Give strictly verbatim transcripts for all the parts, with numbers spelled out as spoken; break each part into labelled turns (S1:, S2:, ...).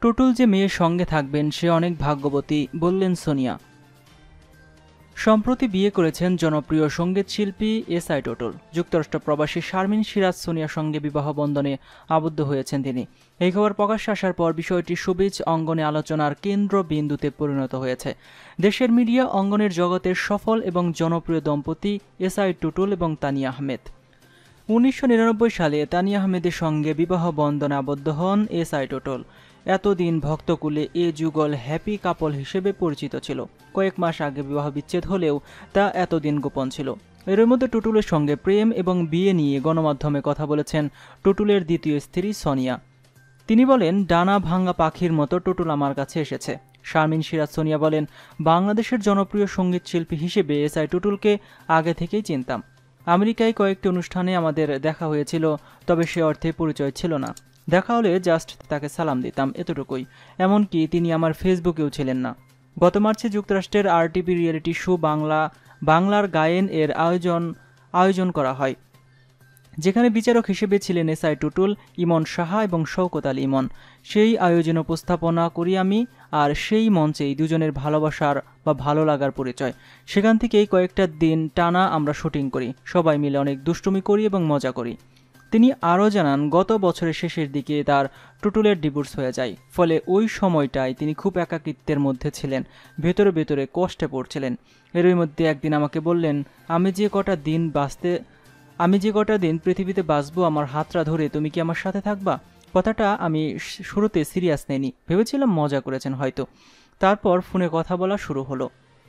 S1: টুটুল যে মেয়ের সঙ্গে থাকবেন সে অনেক ভাগ্যবতী বললেন সোনিয়া। সম্প্রতি বিয়ে করেছেন জনপ্রিয় সঙ্গীত শিল্পী এস আই টুটুল। যুক্তরাষ্ট্র প্রবাসী শারমিন সিরাজ সোনিয়ার সঙ্গে বিবাহ বন্ধনে আবদ্ধ হয়েছেন তিনি। এই খবর প্রকাশ্যে আসার পর বিষয়টি শোবিজ অঙ্গনে আলোচনার কেন্দ্রবিন্দুতে পরিণত হয়েছে। দেশের মিডিয়া অঙ্গনের জগতের সফল এবং জনপ্রিয় দম্পতি এস আই টুটুল এবং তানিয়া আহমেদ। উনিশশো নিরানব্বই সালে তানিয়া আহমেদের সঙ্গে বিবাহ বন্ধনে আবদ্ধ হন এস আই টুটুল। এতদিন ভক্তকুলে এ যুগল হ্যাপি কাপল হিসেবে পরিচিত ছিল। কয়েক মাস আগে বিবাহ বিচ্ছেদ হলেও তা এতদিন গোপন ছিল। এর মধ্যে টুটুলের সঙ্গে প্রেম এবং বিয়ে নিয়ে গণমাধ্যমে কথা বলেছেন টুটুলের দ্বিতীয় স্ত্রী সোনিয়া। তিনি বলেন, ডানা ভাঙা পাখির মতো টুটুল আমার কাছে এসেছে। শারমিন সিরাজ সোনিয়া বলেন, বাংলাদেশের জনপ্রিয় সঙ্গীত শিল্পী হিসেবে এস আই টুটুলকে আগে থেকেই চিনতাম। আমেরিকায় কয়েকটি অনুষ্ঠানে আমাদের দেখা হয়েছিল, তবে সে অর্থে পরিচয় ছিল না। দেখা হলে জাস্ট তাকে সালাম দিতাম, এতটুকুই। এমনকি তিনি আমার ফেসবুকেও ছিলেন না। গত মার্চে যুক্তরাষ্ট্রের আরটিভি রিয়েলিটি শো বাংলা বাংলার গায়েন এর আয়োজন আয়োজন করা হয়, যেখানে বিচারক হিসেবে ছিলেন এস আই টুটুল, ইমন সাহা এবং শওকত আলী ইমন। সেই আয়োজন উপস্থাপনা করি আমি, আর সেই মঞ্চেই দুজনের ভালোবাসার বা ভালো লাগার পরিচয়। সেখান থেকেই কয়েকটা দিন টানা আমরা শুটিং করি, সবাই মিলে অনেক দুষ্টুমি করি এবং মজা করি। তিনি আরও জানান, গত বছরের শেষের দিকে তার টুটুলের ডিভোর্স হয়ে যায়। ফলে ওই সময়টায় তিনি খুব একাকিত্বের মধ্যে ছিলেন, ভেতরে ভেতরে কষ্টে পড়ছিলেন। এরই মধ্যে একদিন আমাকে বললেন, আমি যে কটা দিন বাঁচতে আমি যে কটা দিন পৃথিবীতে বাঁচবো আমার হাতটা ধরে তুমি কি আমার সাথে থাকবা? কথাটা আমি শুরুতে সিরিয়াস নেইনি, ভেবেছিলাম মজা করেছেন হয়তো। তারপর ফোনে কথা বলা শুরু হলো।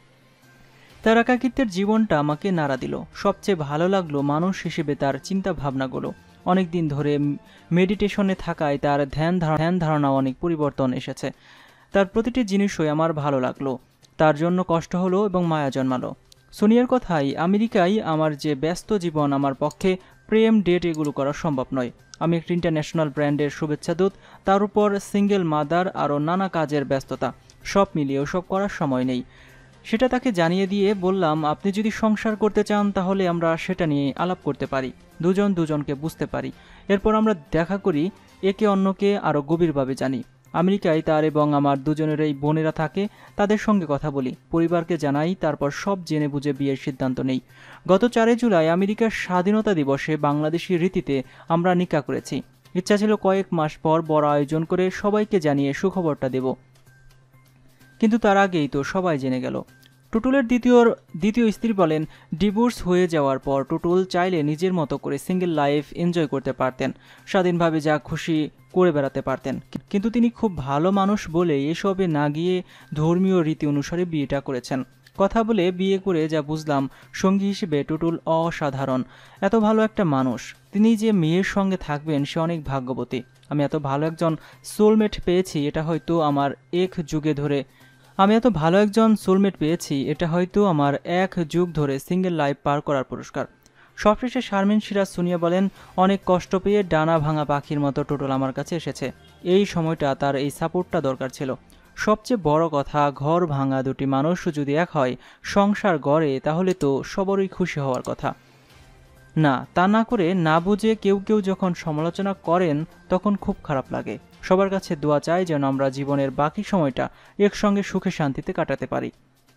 S1: তার একাকিত্বের জীবনটা আমাকে নাড়া দিল। সবচেয়ে ভালো লাগলো মানুষ হিসেবে তার চিন্তা ভাবনাগুলো। অনেক দিন ধরে মেডিটেশনে থাকায় তার ধ্যান ধ্যান ধারণা অনেক পরিবর্তন এসেছে। তার প্রতিটি জিনিসই আমার ভালো লাগলো। তার জন্য কষ্ট হলো এবং মায়া জন্মালো। সোনিয়ার কথাই, আমেরিকায় আমার যে ব্যস্ত জীবন, আমার পক্ষে প্রেম ডেট এগুলো করা সম্ভব নয়। আমি একটি ইন্টারন্যাশনাল ব্র্যান্ডের শুভেচ্ছা দূত, তার উপর সিঙ্গেল মাদার, আরও নানা কাজের ব্যস্ততা, সব মিলিয়ে ওসব করার সময় নেই। সেটা তাকে জানিয়ে দিয়ে বললাম, আপনি যদি সংসার করতে চান তাহলে আমরা সেটা নিয়ে আলাপ করতে পারি, দুজন দুজনকে বুঝতে পারি, এরপর আমরা দেখা করি, একে অন্যকে আরও গভীরভাবে জানি। আমেরিকায় তার এবং আমার দুজনের এই বোনেরা থাকে, তাদের সঙ্গে কথা বলি, পরিবারকে জানাই, তারপর সব জেনে বুঝে বিয়ের সিদ্ধান্ত নেই। গত চারই জুলাই আমেরিকার স্বাধীনতা দিবসে বাংলাদেশি রীতিতে আমরা নিকা করেছি। ইচ্ছা ছিল কয়েক মাস পর বড় আয়োজন করে সবাইকে জানিয়ে সুখবরটা দেব, কিন্তু তার আগেই তো সবাই জেনে গেল। টুটুলের দ্বিতীয় দ্বিতীয় স্ত্রী বলেন, ডিভোর্স হয়ে যাওয়ার পর টুটুল চাইলে নিজের মতো করে সিঙ্গেল লাইফ এনজয় করতে পারতেন, স্বাধীনভাবে যা খুশি করে বেড়াতে পারতেন। কিন্তু তিনি খুব ভালো মানুষ বলে এসবে না গিয়ে ধর্মীয় রীতি অনুসারে বিয়েটা করেছেন। কথা বলে বিয়ে করে যা বুঝলাম, সঙ্গী হিসেবে টুটুল অসাধারণ, এত ভালো একটা মানুষ। তিনি যে মেয়ের সঙ্গে থাকবেন সে অনেক ভাগ্যবতী। আমি এত ভালো একজন সোলমেট পেয়েছি, এটা হয়তো আমার এক যুগে ধরে আমি এত ভালো একজন সোলমেট পেয়েছি এটা হয়তো আমার এক যুগ ধরে সিঙ্গেল লাইফ পার করার পুরস্কার। সবশেষে শারমিন সিরাজ সোনিয়া বলেন, অনেক কষ্ট পেয়ে ডানা ভাঙা পাখির মতো টুটুল আমার কাছে এসেছে। এই সময়টা তার এই সাপোর্টটা দরকার ছিল। সবচেয়ে বড় কথা, ঘর ভাঙা দুটি মানুষ যদি এক হয়, সংসার গড়ে, তাহলে তো সবারই খুশি হওয়ার কথা। না, তা না করে না বুঝে কেউ কেউ যখন সমালোচনা করেন তখন খুব খারাপ লাগে। সবার কাছে দোয়া চাই যেন আমরা জীবনের বাকি সময়টা একসঙ্গে সুখে শান্তিতে কাটাতে পারি।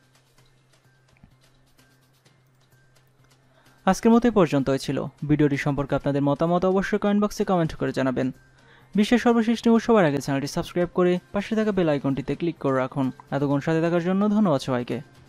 S1: আজকের মতো এই পর্যন্তই ছিল। ভিডিওটি সম্পর্কে আপনাদের মতামত অবশ্যই কমেন্ট বক্সে কমেন্ট করে জানাবেন। বিশ্বের সর্বশেষ নিউজ সবার আগে চ্যানেলটি সাবস্ক্রাইব করে পাশে থাকা বেল আইকনটিতে ক্লিক করে রাখুন। এতক্ষণ সাথে থাকার জন্য ধন্যবাদ সবাইকে।